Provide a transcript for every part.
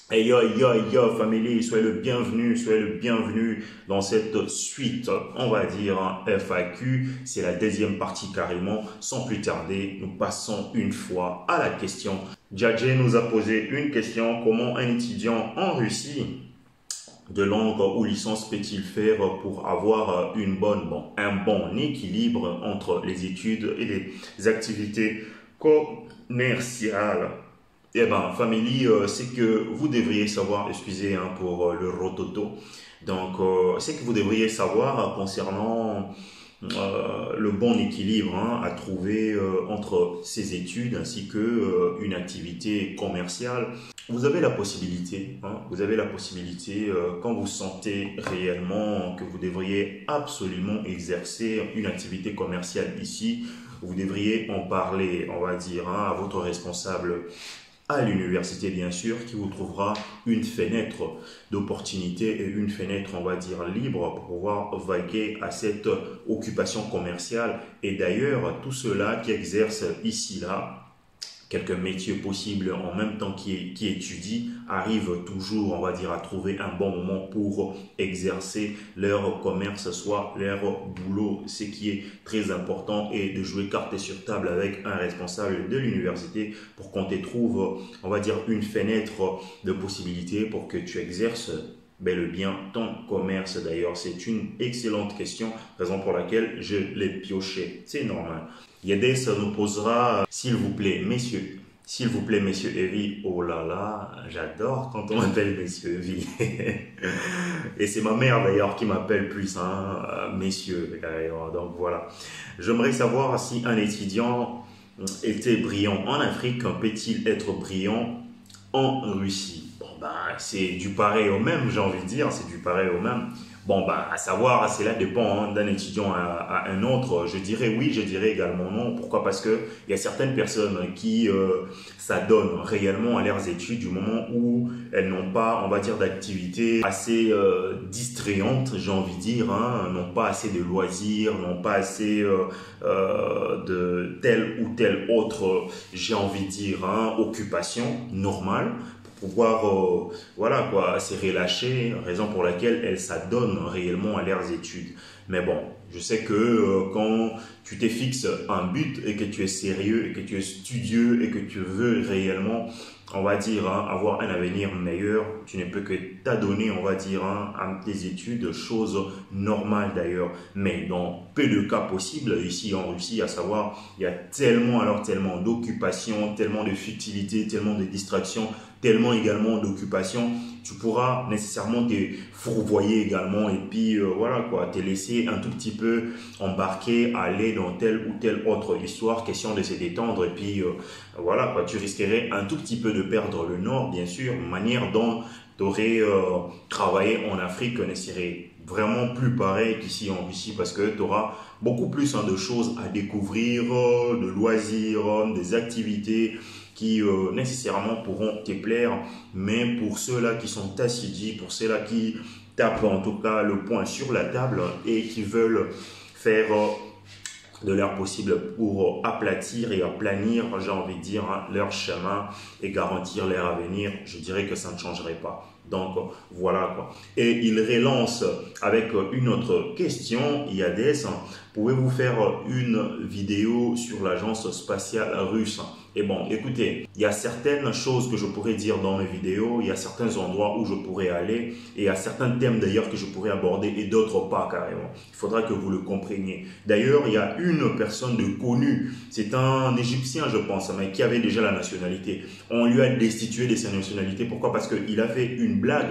Hey yo, yo, yo, famille, soyez le bienvenu dans cette suite, on va dire, hein, FAQ. C'est la deuxième partie carrément. Sans plus tarder, nous passons une fois à la question. Djadje nous a posé une question. Comment un étudiant en Russie de langue ou licence peut-il faire pour avoir un bon équilibre entre les études et les activités commerciales? Eh ben, famille, c'est que vous devriez savoir, excusez hein, pour le rototo, donc c'est que vous devriez savoir concernant le bon équilibre hein, à trouver entre ces études ainsi que une activité commerciale. Vous avez la possibilité quand vous sentez réellement que vous devriez absolument exercer une activité commerciale ici, vous devriez en parler, on va dire, hein, à votre responsable à l'université bien sûr, qui vous trouvera une fenêtre d'opportunité et une fenêtre, on va dire, libre pour pouvoir vaquer à cette occupation commerciale. Et d'ailleurs, tout ceux-là qui exercent ici-là, quelques métiers possibles en même temps qui étudient, arrivent toujours, on va dire, à trouver un bon moment pour exercer leur commerce, soit leur boulot. Ce qui est très important et de jouer carte sur table avec un responsable de l'université pour qu'on te trouve, on va dire, une fenêtre de possibilité pour que tu exerces bel et bien ton commerce. D'ailleurs, c'est une excellente question, raison pour laquelle je l'ai pioché. C'est normal. Yedès nous posera, s'il vous plaît, messieurs Evie. Oh là là, j'adore quand on m'appelle messieurs Evie. Et c'est ma mère d'ailleurs qui m'appelle plus, hein, messieurs. D'ailleurs. Donc voilà. J'aimerais savoir si un étudiant était brillant en Afrique, peut-il être brillant en Russie? Bon, ben, c'est du pareil au même, j'ai envie de dire, c'est du pareil au même. Bon, ben, à savoir, cela dépend hein, d'un étudiant à un autre. Je dirais oui, je dirais également non. Pourquoi? Parce que il y a certaines personnes qui s'adonnent réellement à leurs études du moment où elles n'ont pas, on va dire, d'activités assez distrayantes, j'ai envie de dire, hein, n'ont pas assez de loisirs, n'ont pas assez de telle ou telle autre, j'ai envie de dire, hein, occupation normale pouvoir voilà quoi se relâcher, raison pour laquelle elles s'adonnent réellement à leurs études. Mais bon, je sais que quand tu te fixes un but et que tu es sérieux et que tu es studieux et que tu veux réellement, on va dire, hein, avoir un avenir meilleur, tu ne peux que t'adonner, on va dire, hein, à tes études, chose normale d'ailleurs. Mais dans peu de cas possibles, ici en Russie, à savoir, il y a tellement, alors tellement d'occupations, tellement de futilités, tellement de distractions, tellement également d'occupations, tu pourras nécessairement te fourvoyer également et puis voilà quoi, te laisser un tout petit peu embarquer, aller dans telle ou telle autre histoire, question de se détendre et puis voilà quoi, tu risquerais un tout petit peu de perdre le nord bien sûr, manière dont tu aurais travaillé en Afrique ne serait vraiment plus pareil qu'ici en Russie parce que tu auras beaucoup plus hein, de choses à découvrir, de loisirs, des activités qui nécessairement pourront te plaire, mais pour ceux-là qui sont assidus, pour ceux-là qui tapent en tout cas le poing sur la table et qui veulent faire de leur possible pour aplatir et aplanir, j'ai envie de dire, hein, leur chemin et garantir leur avenir, je dirais que ça ne changerait pas. Donc voilà quoi. Et il relance avec une autre question, IADS, pouvez-vous faire une vidéo sur l'agence spatiale russe? Et bon, écoutez, il y a certaines choses que je pourrais dire dans mes vidéos, il y a certains endroits où je pourrais aller, et il y a certains thèmes d'ailleurs que je pourrais aborder et d'autres pas carrément. Il faudra que vous le compreniez. D'ailleurs, il y a une personne de connue, c'est un Égyptien je pense, mais qui avait déjà la nationalité. On lui a destitué de sa nationalité. Pourquoi? Parce qu'il a fait une blague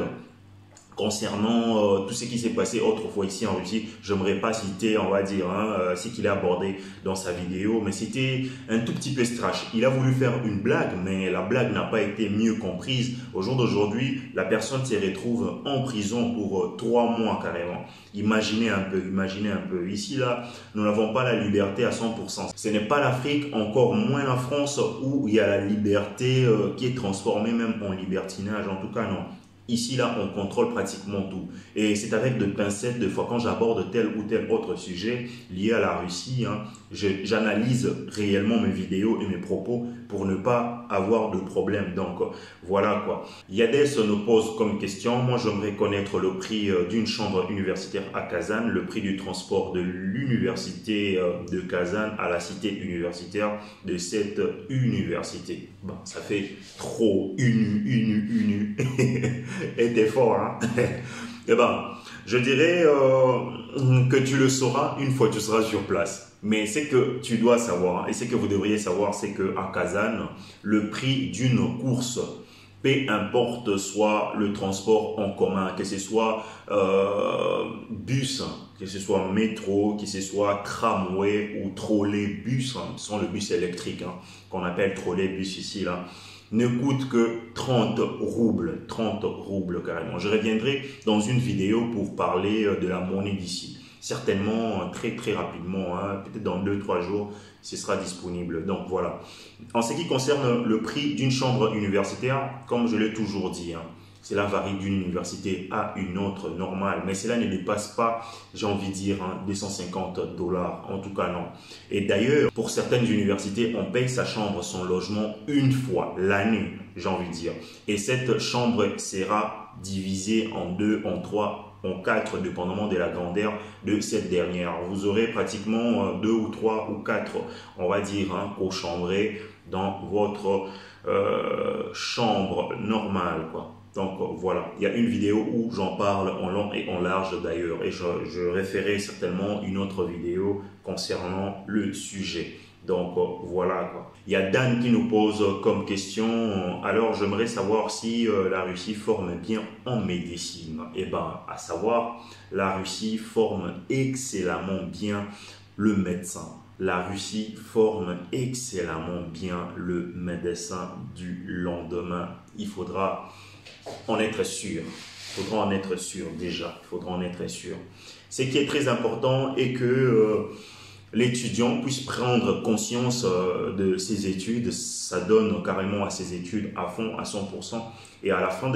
concernant tout ce qui s'est passé autrefois ici en Russie. Je n'aimerais pas citer, on va dire, hein, ce qu'il a abordé dans sa vidéo, mais c'était un tout petit peu trash. Il a voulu faire une blague, mais la blague n'a pas été mieux comprise. Au jour d'aujourd'hui, la personne se retrouve en prison pour 3 mois carrément. Imaginez un peu, imaginez un peu. Ici, là, nous n'avons pas la liberté à 100%. Ce n'est pas l'Afrique, encore moins la France, où il y a la liberté qui est transformée même en libertinage. En tout cas, non. Ici, là, on contrôle pratiquement tout. Et c'est avec de pincettes, des fois, quand j'aborde tel ou tel autre sujet lié à la Russie, hein, j'analyse réellement mes vidéos et mes propos pour ne pas avoir de problème. Donc, voilà quoi. Yades nous pose comme question, moi j'aimerais connaître le prix d'une chambre universitaire à Kazan, le prix du transport de l'université de Kazan à la cité universitaire de cette université. Bon, ça fait trop une. Et t'es fort, hein? Eh ben, je dirais que tu le sauras une fois que tu seras sur place. Mais c'est que tu dois savoir, et c'est que vous devriez savoir, c'est que à Kazan, le prix d'une course, peu importe soit le transport en commun, que ce soit bus, que ce soit métro, que ce soit tramway ou trolleybus, hein, ce sont le bus électrique hein, qu'on appelle trolleybus ici là, ne coûte que 30 roubles carrément. Je reviendrai dans une vidéo pour parler de la monnaie d'ici. Certainement très rapidement, hein, peut-être dans 2-3 jours, ce sera disponible. Donc voilà. En ce qui concerne le prix d'une chambre universitaire, comme je l'ai toujours dit, hein, cela varie d'une université à une autre, normal. Mais cela ne dépasse pas, j'ai envie de dire, hein, $250. En tout cas, non. Et d'ailleurs, pour certaines universités, on paye sa chambre, son logement une fois l'année, j'ai envie de dire. Et cette chambre sera divisée en 2, en 3, en 4, dépendamment de la grandeur de cette dernière. Vous aurez pratiquement 2 ou 3 ou 4, on va dire, hein, co-chambrés dans votre chambre normale, quoi. Donc voilà, il y a une vidéo où j'en parle en long et en large d'ailleurs, et je référerai certainement une autre vidéo concernant le sujet. Donc voilà quoi. Il y a Dan qui nous pose comme question, alors j'aimerais savoir si la Russie forme bien en médecine. Eh bien, à savoir, la Russie forme excellemment bien le médecin. La Russie forme excellemment bien le médecin du lendemain. Il faudra en être sûr. Il faudra en être sûr déjà. Il faudra en être sûr. Ce qui est très important est que l'étudiant puisse prendre conscience de ses études. Ça donne carrément à ses études à fond, à 100%. Et à la fin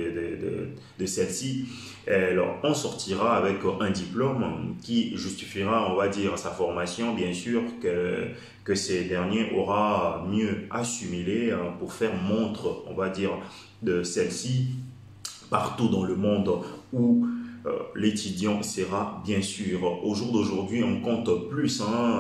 de celle-ci, on sortira avec un diplôme qui justifiera, on va dire, sa formation. Bien sûr que ces derniers aura mieux assimilé pour faire montre, on va dire, de celle-ci partout dans le monde où l'étudiant sera bien sûr. Au jour d'aujourd'hui, on compte plus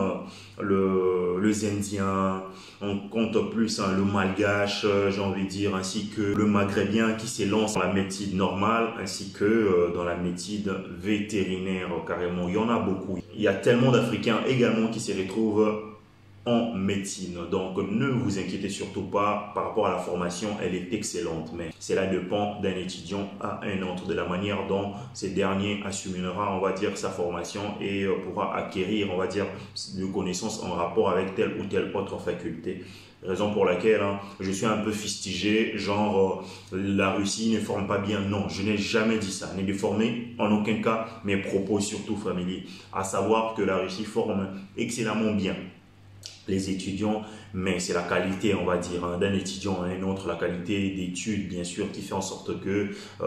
les Indiens, on compte plus le malgache, j'ai envie de dire, ainsi que le maghrébien qui s'élance dans la médecine normale, ainsi que dans la médecine vétérinaire carrément. Il y en a beaucoup. Il y a tellement d'Africains également qui se retrouvent en médecine. Donc ne vous inquiétez surtout pas par rapport à la formation, elle est excellente, mais cela dépend d'un étudiant à un autre, de la manière dont ces derniers assumera, on va dire, sa formation et pourra acquérir, on va dire, de connaissances en rapport avec telle ou telle autre faculté. Raison pour laquelle je suis un peu fustigé, genre la Russie ne forme pas bien. Non, je n'ai jamais dit ça, ne déformez en aucun cas mes propos, surtout familiers, à savoir que la Russie forme excellemment bien les étudiants, mais c'est la qualité, on va dire, d'un étudiant à un autre, la qualité d'études, bien sûr, qui fait en sorte que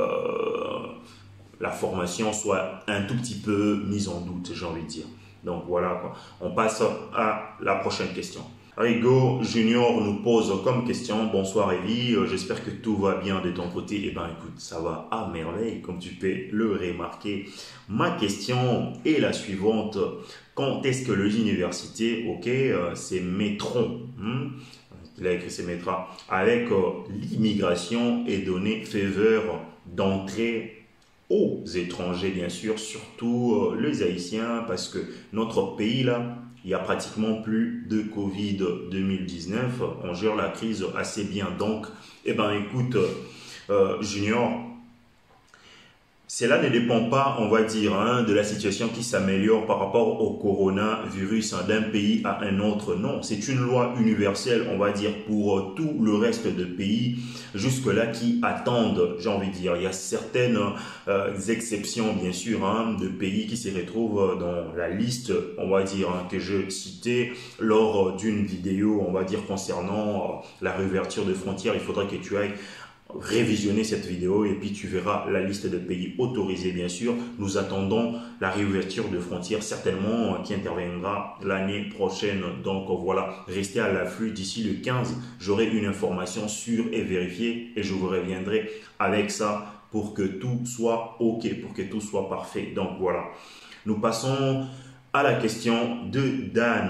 la formation soit un tout petit peu mise en doute, j'ai envie de dire. Donc voilà quoi. On passe à la prochaine question. Rigo Junior nous pose comme question, bonsoir Evie, j'espère que tout va bien de ton côté. Eh bien écoute, ça va à merveille, comme tu peux le remarquer. Ma question est la suivante, quand est-ce que l'université, ok, c'est Métron, il a écrit c'est Métra, avec l'immigration est donné faveur d'entrée aux étrangers bien sûr, surtout les Haïtiens, parce que notre pays là, il y a pratiquement plus de Covid 2019. On gère la crise assez bien. Donc, eh ben, écoute, Junior, cela ne dépend pas, on va dire, de la situation qui s'améliore par rapport au coronavirus d'un pays à un autre. Non, c'est une loi universelle, on va dire, pour tout le reste de pays jusque-là qui attendent, j'ai envie de dire. Il y a certaines exceptions, bien sûr, de pays qui se retrouvent dans la liste, on va dire, que je citais lors d'une vidéo, on va dire, concernant la réouverture de frontières. Il faudrait que tu ailles révisionner cette vidéo et puis tu verras la liste de pays autorisés, bien sûr. Nous attendons la réouverture de frontières, certainement, qui interviendra l'année prochaine. Donc voilà, restez à l'affût. D'ici le 15, j'aurai une information sûre et vérifiée et je vous reviendrai avec ça pour que tout soit OK, pour que tout soit parfait. Donc voilà, nous passons à la question de Dan.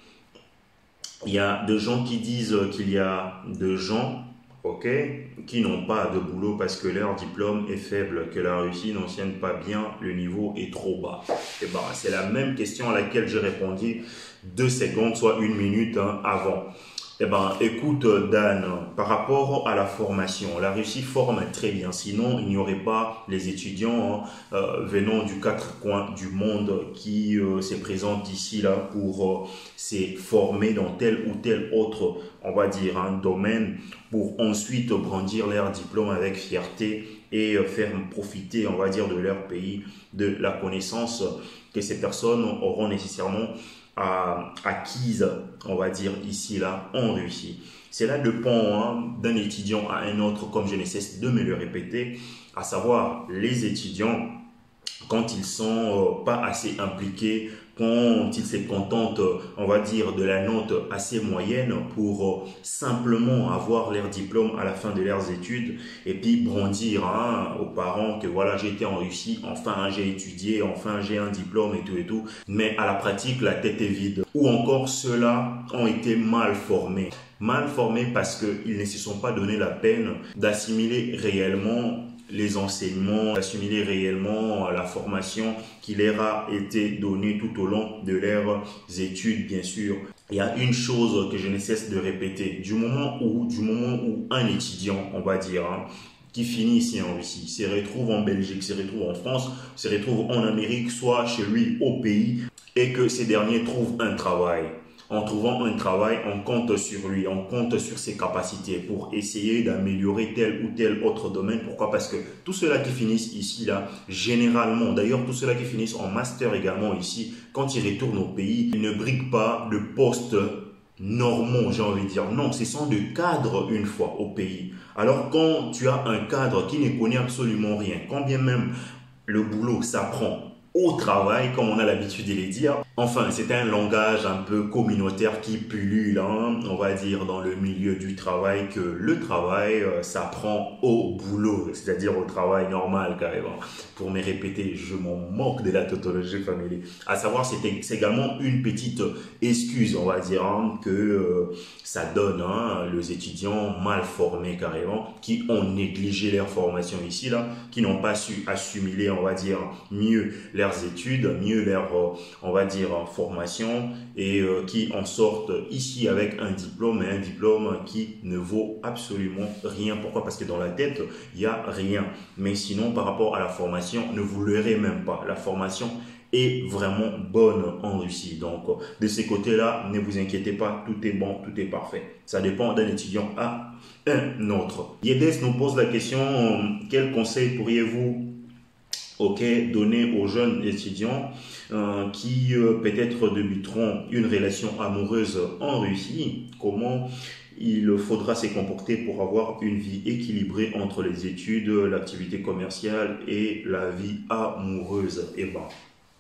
Il y a des gens qui disent qu'il y a des gens, ok, qui n'ont pas de boulot parce que leur diplôme est faible, que la Russie n'enseigne pas bien, le niveau est trop bas. Et ben, c'est la même question à laquelle j'ai répondu 2 secondes, soit 1 minute avant. Eh ben, écoute Dan, par rapport à la formation, la Russie forme très bien, sinon il n'y aurait pas les étudiants venant du 4 coins du monde qui se présentent ici là pour se former dans tel ou tel autre, on va dire, domaine, pour ensuite brandir leur diplôme avec fierté et faire profiter, on va dire, de leur pays, de la connaissance que ces personnes auront nécessairement acquise, on va dire, ici, là, en Russie. Cela dépend d'un étudiant à un autre, comme je ne cesse de me le répéter, à savoir les étudiants, quand ils sont pas assez impliqués, quand ils se contentent, on va dire, de la note assez moyenne pour simplement avoir leur diplôme à la fin de leurs études et puis brandir aux parents que voilà, j'ai été en Russie, enfin j'ai étudié, enfin j'ai un diplôme et tout, mais à la pratique, la tête est vide. Ou encore, ceux-là ont été mal formés. Mal formés parce qu'ils ne se sont pas donné la peine d'assimiler réellement les enseignements, d'assimiler réellement la formation qui leur a été donnée tout au long de leurs études, bien sûr. Il y a une chose que je ne cesse de répéter, du moment où un étudiant, on va dire, qui finit ici en Russie, se retrouve en Belgique, se retrouve en France, se retrouve en Amérique, soit chez lui au pays, et que ces derniers trouvent un travail. En trouvant un travail, on compte sur lui, on compte sur ses capacités pour essayer d'améliorer tel ou tel autre domaine. Pourquoi? Parce que tous ceux-là qui finissent ici, là, généralement, d'ailleurs tous ceux-là qui finissent en master également ici, quand ils retournent au pays, ils ne briguent pas de postes normaux, j'ai envie de dire. Non, ce sont des cadres une fois au pays. Alors quand tu as un cadre qui ne connaît absolument rien, quand bien même le boulot s'apprend au travail, comme on a l'habitude de les dire. Enfin, c'est un langage un peu communautaire qui pullule, on va dire, dans le milieu du travail, que le travail s'apprend au boulot, c'est-à-dire au travail normal, carrément. Pour me répéter, je m'en moque de la tautologie familiale. À savoir, c'est également une petite excuse, on va dire, que ça donne les étudiants mal formés, carrément, qui ont négligé leur formation ici, là, qui n'ont pas su assimiler, on va dire, mieux leurs études, mieux leur, on va dire, formation et qui en sortent ici avec un diplôme, mais un diplôme qui ne vaut absolument rien. Pourquoi? Parce que dans la tête, il n'y a rien. Mais sinon, par rapport à la formation, ne vous leurrez même pas. La formation est vraiment bonne en Russie. Donc, de ces côtés-là, ne vous inquiétez pas, tout est bon, tout est parfait. Ça dépend d'un étudiant à un autre. Yedes nous pose la question, quel conseil pourriez-vous donner aux jeunes étudiants qui peut-être débuteront une relation amoureuse en Russie? Comment il faudra se comporter pour avoir une vie équilibrée entre les études, l'activité commerciale et la vie amoureuse? Eh ben,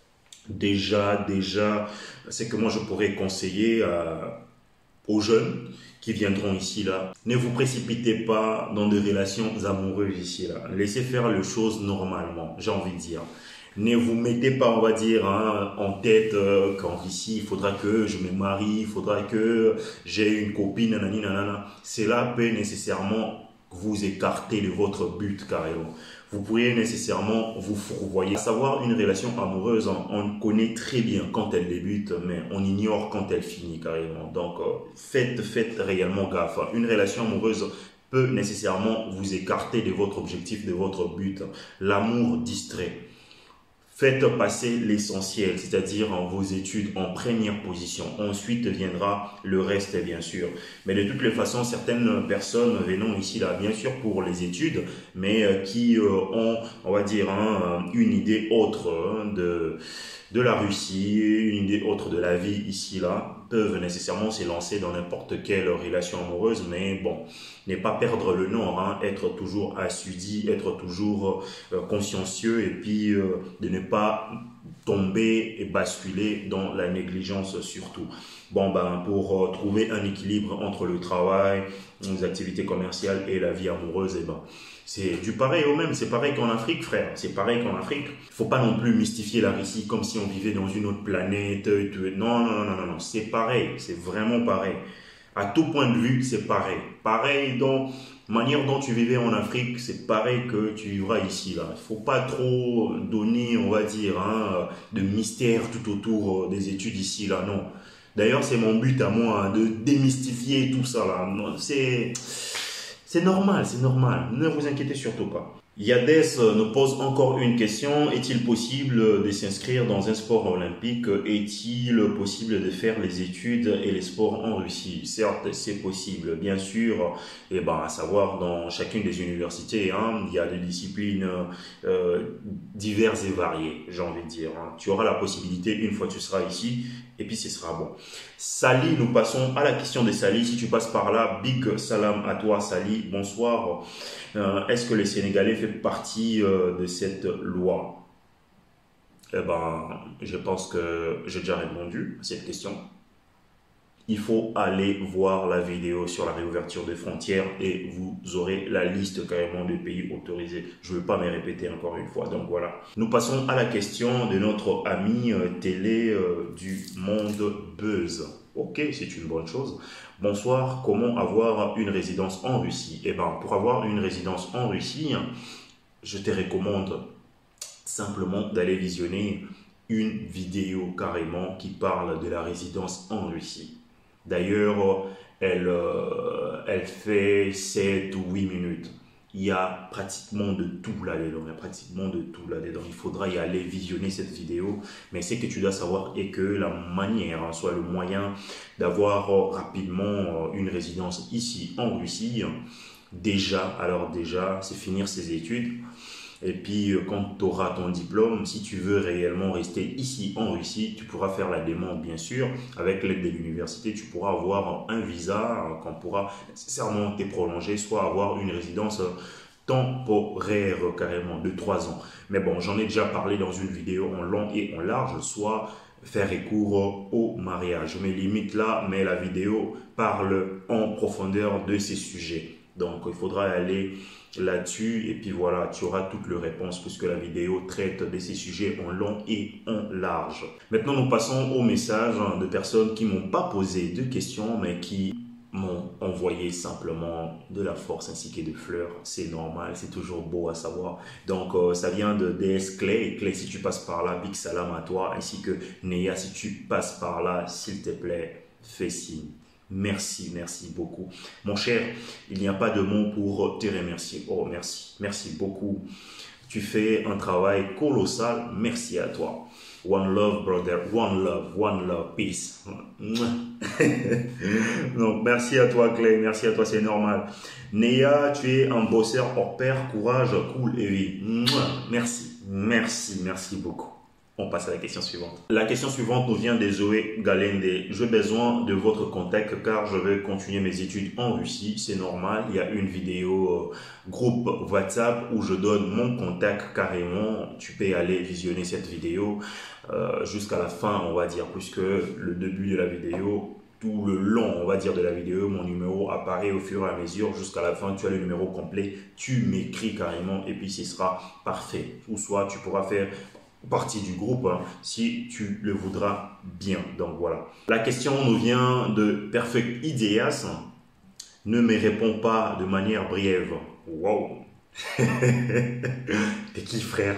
déjà, c'est que moi je pourrais conseiller aux jeunes qui viendront ici là, ne vous précipitez pas dans des relations amoureuses ici là. Laissez faire les choses normalement, j'ai envie de dire. Ne vous mettez pas, on va dire, en tête qu'en ici, il faudra que je me marie, il faudra que j'ai une copine, nanani, nanana. Cela peut nécessairement vous écarter de votre but carrément. Vous pourriez nécessairement vous fourvoyer. À savoir, une relation amoureuse, on connaît très bien quand elle débute, mais on ignore quand elle finit carrément. Donc, faites réellement gaffe. Une relation amoureuse peut nécessairement vous écarter de votre objectif, de votre but. L'amour distrait. Faites passer l'essentiel, c'est-à-dire vos études en première position. Ensuite viendra le reste, bien sûr. Mais de toutes les façons, certaines personnes venant ici, là, bien sûr pour les études, mais qui ont, on va dire, une idée autre de la Russie, une idée autre de la vie ici, là, peuvent nécessairement se lancer dans n'importe quelle relation amoureuse, mais bon, ne pas perdre le nord, hein, être toujours assidu, être toujours consciencieux et puis de ne pas tomber et basculer dans la négligence surtout. Bon, ben, pour trouver un équilibre entre le travail, les activités commerciales et la vie amoureuse, eh ben, c'est du pareil au même, c'est pareil qu'en Afrique, frère. C'est pareil qu'en Afrique. Faut pas non plus mystifier la Russie comme si on vivait dans une autre planète. Non, non, non, non, non, non. C'est pareil. C'est vraiment pareil. À tout point de vue, c'est pareil. Pareil dans manière dont tu vivais en Afrique, c'est pareil que tu vivras ici, là. Il faut pas trop donner, on va dire, hein, de mystère tout autour des études ici, là. Non. D'ailleurs, c'est mon but à moi, hein, de démystifier tout ça, là. C'est normal, c'est normal. Ne vous inquiétez surtout pas. Yades nous pose encore une question. Est-il possible de s'inscrire dans un sport olympique? Est-il possible de faire les études et les sports en Russie? Certes, c'est possible, bien sûr. Et ben, à savoir, dans chacune des universités, hein, il y a des disciplines diverses et variées, j'ai envie de dire. Hein. Tu auras la possibilité, une fois que tu seras ici, et puis ce sera bon. Sali, nous passons à la question de Sali. Si tu passes par là, big salam à toi, Sali. Bonsoir. Est-ce que les Sénégalais font partie de cette loi? Eh ben, je pense que j'ai déjà répondu à cette question. Il faut aller voir la vidéo sur la réouverture des frontières et vous aurez la liste carrément de pays autorisés. Je ne veux pas me répéter encore une fois. Donc voilà. Nous passons à la question de notre ami télé du monde Buzz. Ok, c'est une bonne chose. Bonsoir, comment avoir une résidence en Russie? Eh bien, pour avoir une résidence en Russie, je te recommande simplement d'aller visionner une vidéo carrément qui parle de la résidence en Russie. D'ailleurs, elle fait 7 ou 8 minutes. Il y a pratiquement de tout là-dedans. Il faudra y aller visionner cette vidéo. Mais ce que tu dois savoir est que la manière, hein, soit le moyen d'avoir rapidement une résidence ici en Russie, déjà, c'est finir ses études. Et puis, quand tu auras ton diplôme, si tu veux réellement rester ici en Russie, tu pourras faire la demande, bien sûr. Avec l'aide de l'université, tu pourras avoir un visa qu'on pourra nécessairement te prolonger, soit avoir une résidence temporaire carrément de 3 ans. Mais bon, j'en ai déjà parlé dans une vidéo en long et en large, soit faire recours au mariage. Je me limite là, mais la vidéo parle en profondeur de ces sujets. Donc, il faudra aller là-dessus et puis voilà, tu auras toutes les réponses puisque la vidéo traite de ces sujets en long et en large. Maintenant, nous passons aux messages de personnes qui m'ont pas posé de questions mais qui m'ont envoyé simplement de la force ainsi que des fleurs. C'est normal, c'est toujours beau à savoir. Donc, ça vient de DS Clay. Et Clay, si tu passes par là, big salam à toi. Ainsi que Neya, si tu passes par là, s'il te plaît, fais signe. Merci, merci beaucoup. Mon cher, il n'y a pas de mots pour te remercier. Oh, merci, merci beaucoup. Tu fais un travail colossal. Merci à toi. One love, brother. One love, peace. Donc, merci à toi, Clay. Merci à toi, c'est normal. Neya, tu es un bosseur hors pair. Courage, cool et vie. Merci, merci, merci beaucoup. On passe à la question suivante. La question suivante nous vient de Zoé Galende. J'ai besoin de votre contact car je vais continuer mes études en Russie. C'est normal. Il y a une vidéo groupe WhatsApp où je donne mon contact carrément. Tu peux aller visionner cette vidéo jusqu'à la fin, on va dire, puisque le début de la vidéo, tout le long, on va dire, de la vidéo, mon numéro apparaît au fur et à mesure jusqu'à la fin. Tu as le numéro complet. Tu m'écris carrément et puis ce sera parfait. Ou soit tu pourras faire partie du groupe hein, si tu le voudras bien. Donc voilà. La question nous vient de Perfect Ideas. Ne me réponds pas de manière brève. Wow. T'es qui, frère?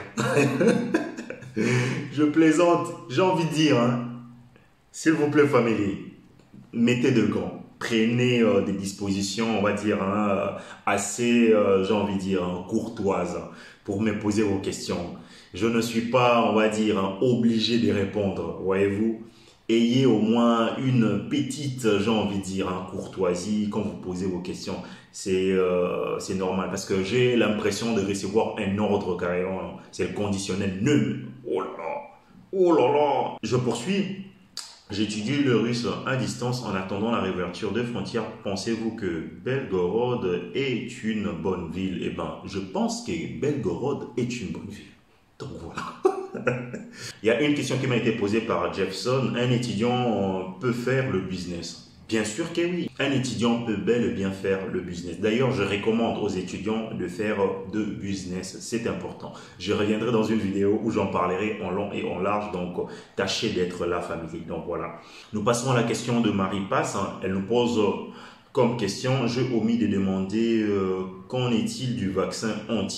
Je plaisante. J'ai envie de dire, hein, s'il vous plaît, famille, mettez de gants. Prenez des dispositions, on va dire, hein, assez, j'ai envie de dire, hein, courtoises pour me poser vos questions. Je ne suis pas, on va dire, hein, obligé de répondre, voyez-vous. Ayez au moins une petite, j'ai envie de dire, hein, courtoisie quand vous posez vos questions. C'est normal parce que j'ai l'impression de recevoir un ordre carrément. C'est le conditionnel ne. Oh là là, oh là là. Je poursuis. J'étudie le russe à distance en attendant la réouverture des frontières. Pensez-vous que Belgorod est une bonne ville? Eh ben, je pense que Belgorod est une bonne ville. Donc voilà. Il y a une question qui m'a été posée par Jeffson. Un étudiant peut faire le business? Bien sûr que oui. Un étudiant peut bel et bien faire le business. D'ailleurs, je recommande aux étudiants de faire de business. C'est important. Je reviendrai dans une vidéo où j'en parlerai en long et en large. Donc, tâchez d'être la famille. Donc voilà. Nous passons à la question de Marie Passe. Elle nous pose comme question, j'ai omis de demander qu'en est-il du vaccin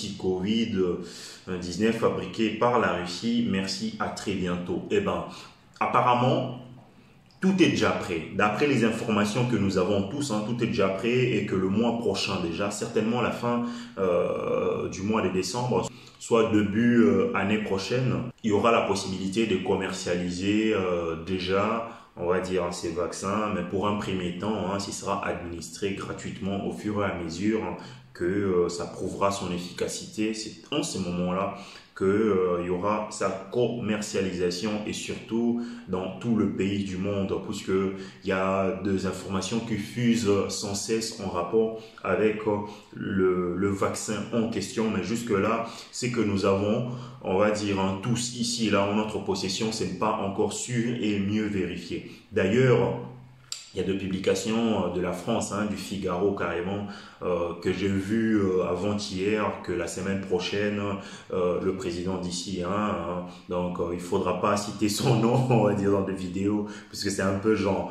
anti-Covid-19 fabriqué par la Russie? Merci, à très bientôt. Eh ben, apparemment, tout est déjà prêt. D'après les informations que nous avons tous, tout est déjà prêt et que le mois prochain déjà, certainement à la fin du mois de décembre, soit début année prochaine, il y aura la possibilité de commercialiser déjà, on va dire, ces vaccins, mais pour un premier temps, ce sera administré gratuitement au fur et à mesure que ça prouvera son efficacité. C'est en ce moment-là que il y aura sa commercialisation et surtout dans tout le pays du monde, puisque il y a des informations qui fusent sans cesse en rapport avec le vaccin en question. Mais jusque là, c'est que nous avons, on va dire, tous ici là en notre possession, ce n'est pas encore sûr et mieux vérifié. D'ailleurs, il y a des publications de la France, du Figaro carrément, que j'ai vu avant-hier, que la semaine prochaine, le président d'ici, donc il faudra pas citer son nom, on va dire, dans des vidéos, puisque c'est un peu genre,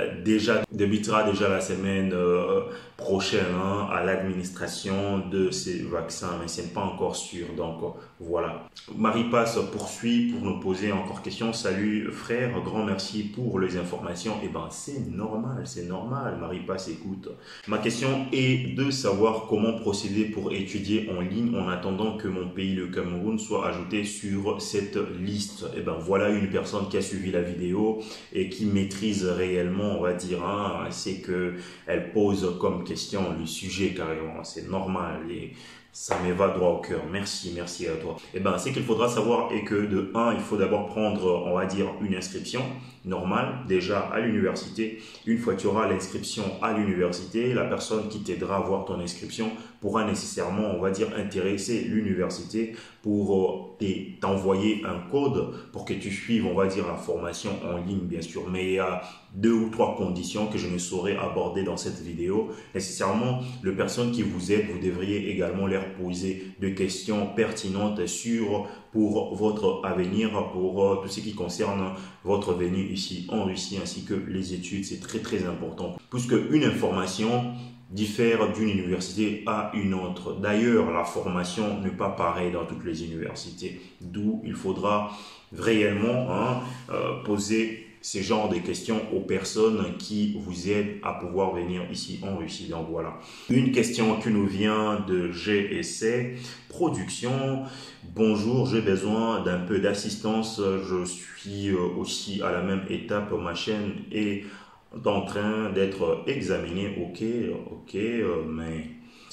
débutera déjà la semaine prochaine à l'administration de ces vaccins, mais ce n'est pas encore sûr, donc voilà. Marie Passe poursuit pour nous poser encore question. Salut frère, grand merci pour les informations. Eh ben c'est normal, Marie Passe écoute. Ma question est de savoir comment procéder pour étudier en ligne en attendant que mon pays, le Cameroun, soit ajouté sur cette liste. Eh ben voilà une personne qui a suivi la vidéo et qui maîtrise réellement, on va dire, c'est que elle pose comme question le sujet carrément, c'est normal et ça me va droit au cœur. Merci à toi. Eh ben, ce qu'il faudra savoir est que de 1, il faut d'abord prendre, on va dire, une inscription normale déjà à l'université. Une fois que tu auras l'inscription à l'université, la personne qui t'aidera à voir ton inscription pourra nécessairement, on va dire, intéresser l'université pour t'envoyer un code pour que tu suives, on va dire, la formation en ligne, bien sûr. Mais il y a 2 ou 3 conditions que je ne saurais aborder dans cette vidéo. Nécessairement, les personnes qui vous aident, vous devriez également leur poser des questions pertinentes pour votre avenir, pour tout ce qui concerne votre venue ici en Russie, ainsi que les études. C'est très important. Puisque une information diffère d'une université à une autre. D'ailleurs, la formation n'est pas pareille dans toutes les universités, d'où il faudra réellement poser ces genres de questions aux personnes qui vous aident à pouvoir venir ici en Russie. Donc voilà. Une question qui nous vient de GSC Production. Bonjour, j'ai besoin d'un peu d'assistance. Je suis aussi à la même étape. Ma chaîne est en train d'être examiné. Ok, mais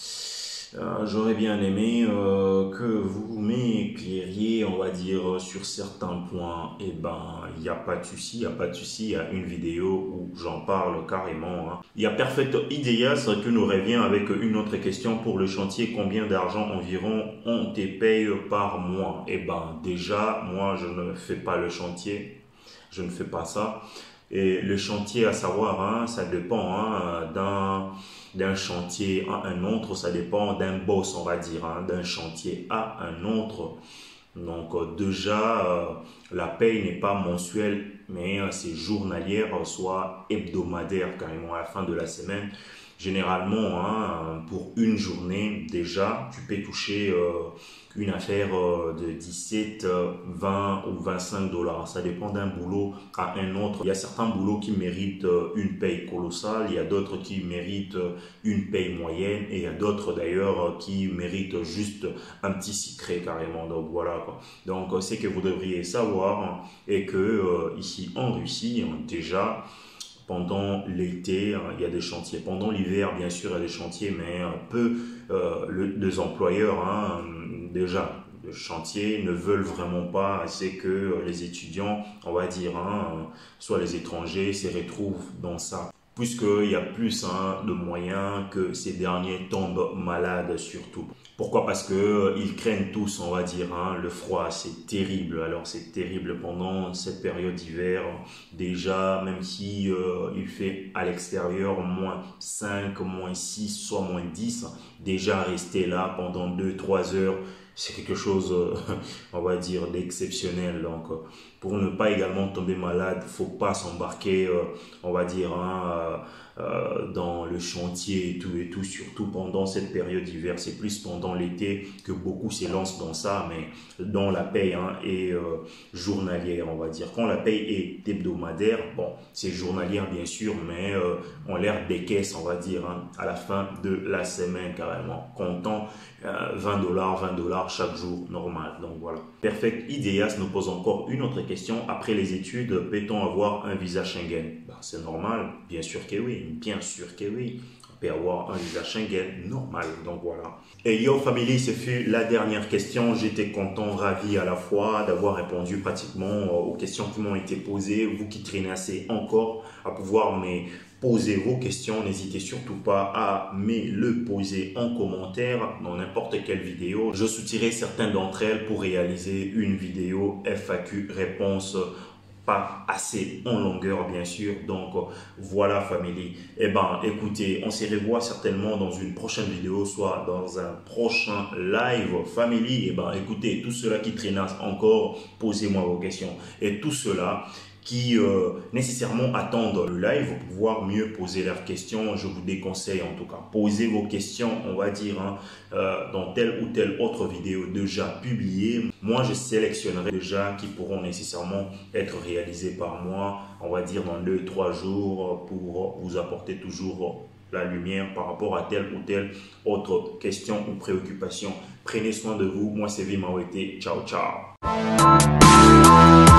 j'aurais bien aimé que vous m'éclairiez, on va dire, sur certains points. Eh ben, il n'y a pas de souci, il y a une vidéo où j'en parle carrément. Il y a Perfect Ideas qui nous revient avec une autre question pour le chantier. Combien d'argent environ on te paye par mois? Eh ben, déjà, moi, je ne fais pas le chantier, je ne fais pas ça. Et le chantier, à savoir, ça dépend d'un chantier à un autre, ça dépend d'un boss, on va dire, d'un chantier à un autre. Donc déjà, la paye n'est pas mensuelle, mais c'est journalière, soit hebdomadaire, carrément à la fin de la semaine. Généralement, pour une journée, déjà, tu peux toucher une affaire de 17, 20 ou 25 dollars. Ça dépend d'un boulot à un autre. Il y a certains boulots qui méritent une paye colossale, il y a d'autres qui méritent une paye moyenne et il y a d'autres d'ailleurs qui méritent juste un petit secret carrément. Donc voilà quoi. Donc c'est que vous devriez savoir et que ici en Russie, déjà, pendant l'été, il y a des chantiers. Pendant l'hiver, bien sûr, il y a des chantiers, mais peu les employeurs, déjà, chantiers ne veulent vraiment pas, c'est que les étudiants, on va dire, soit les étrangers, se retrouvent dans ça. Puisqu'il y a plus de moyens que ces derniers tombent malades surtout. Pourquoi? Parce que ils craignent tous, on va dire, le froid, c'est terrible. Alors c'est terrible pendant cette période d'hiver. Déjà, même si il fait à l'extérieur -5, -6, soit -10, déjà rester là pendant 2-3 heures, c'est quelque chose, on va dire, d'exceptionnel. Donc, pour ne pas également tomber malade, faut pas s'embarquer, on va dire, dans le chantier et tout, surtout pendant cette période d'hiver. C'est plus pendant l'été que beaucoup s'élancent dans ça, mais dont la paye est journalière, on va dire. Quand la paye est hebdomadaire, bon, c'est journalière bien sûr, mais on l'air des caisses, on va dire, à la fin de la semaine carrément, comptant $20 chaque jour normal. Donc voilà. Perfect Ideas nous pose encore une autre question. Après les études, peut-on avoir un visa Schengen? C'est normal, bien sûr que oui, bien sûr que oui. On peut avoir un visa Schengen normal, donc voilà. Et yo family, ce fut la dernière question. J'étais content, ravi à la fois d'avoir répondu pratiquement aux questions qui m'ont été posées. Vous qui traînassez encore à pouvoir poser vos questions, n'hésitez surtout pas à me le poser en commentaire dans n'importe quelle vidéo. Je soutirerai certaines d'entre elles pour réaliser une vidéo FAQ réponse, pas assez en longueur bien sûr. Donc voilà family. Eh ben écoutez, on se revoit certainement dans une prochaine vidéo, soit dans un prochain live family. Eh ben écoutez, tous ceux-là qui traînassent encore, posez-moi vos questions. Et tous ceux-là qui nécessairement attendent le live pour pouvoir mieux poser leurs questions, je vous déconseille en tout cas. Posez vos questions, on va dire, dans telle ou telle autre vidéo déjà publiée. Moi, je sélectionnerai déjà qui pourront nécessairement être réalisées par moi, on va dire dans 2-3 jours, pour vous apporter toujours la lumière par rapport à telle ou telle autre question ou préoccupation. Prenez soin de vous. Moi, c'est Vimawete. Ciao, ciao.